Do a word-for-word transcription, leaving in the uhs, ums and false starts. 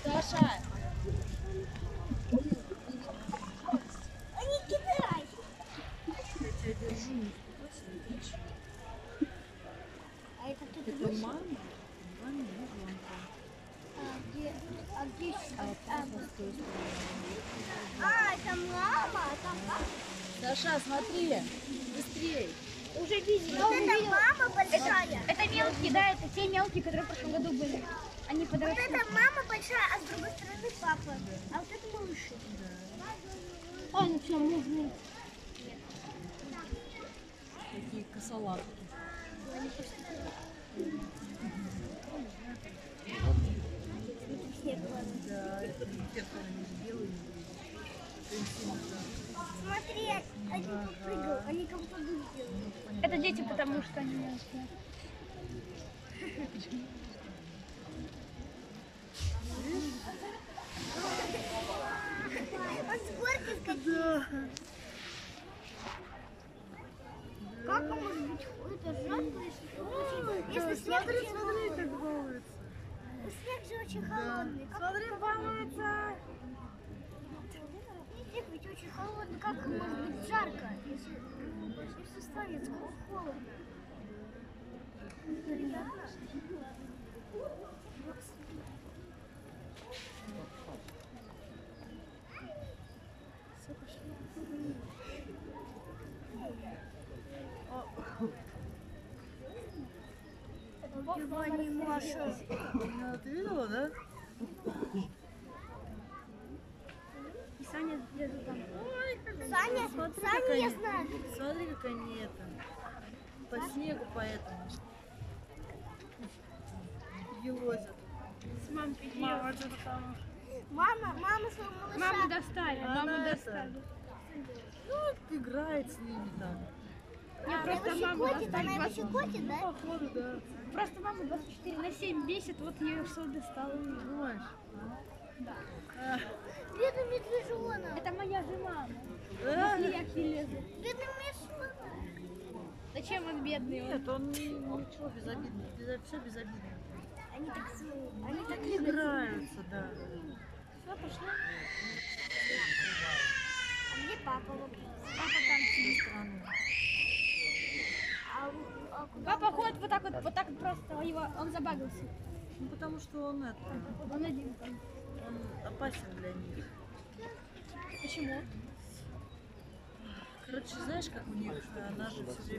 Саша! Не кидай! Я тебя держу. А это тут Это мама? Мама не звонка. А где? А где? А папа с той стороны. А, это мама, а там папа. Саша, смотри! Быстрей! Уже видела. Вот это мама большая. Это мелкие, да, это те мелкие, которые в прошлом году были. Они Вот подросли. это мама большая, а с другой стороны папа. А вот это малыши. А, ну что, можно? Такие косолапки. Да, это зеркало не сделали. Смотри, они тут прыгают, они как будто бы сделали. Это дети, потому что они мелкие. Он с горки скатился. Как он может быть? Это жарко, если, если снег Смотри, очень смотри, холодный. как балуется. Снег же очень холодный. Как Смотри, балуется. снег ведь очень холодный. Как может быть жарко, если, если станет скоро холодно? Его не может. Ну, ты видела, да? И Саня где-то там. Саня, Смотри, Саня, как я они- знаю. Смотри, как они это. По снегу поэтому. Елозят. С мамой Мама что-то там. Мама, мама своего малыша. Маму достали, Она маму это- достали. Ну, играет с ними там. Мне Она просто его маму щекотит, достали. она его щекотит, да? Походу, да. Просто маму двадцать четыре на семь весит, вот ее все достало. Понимаешь? А, Бедный медвежонок. Это моя же мама. а? Я лезу. Бедный медвежонок. Зачем он бедный? Он? Нет, он не- ничего безобидный. Без, все безобидно. Они так, они так Они играются, да. Все, пошло. А где папа? Вот? Папа там С той сидит. стороны. А, а куда? Папа ходит вот так вот, вот так вот просто, его, он забагался. Ну, потому что он это, Он один там. он опасен для них. Почему? Короче, знаешь, как у них, она же все время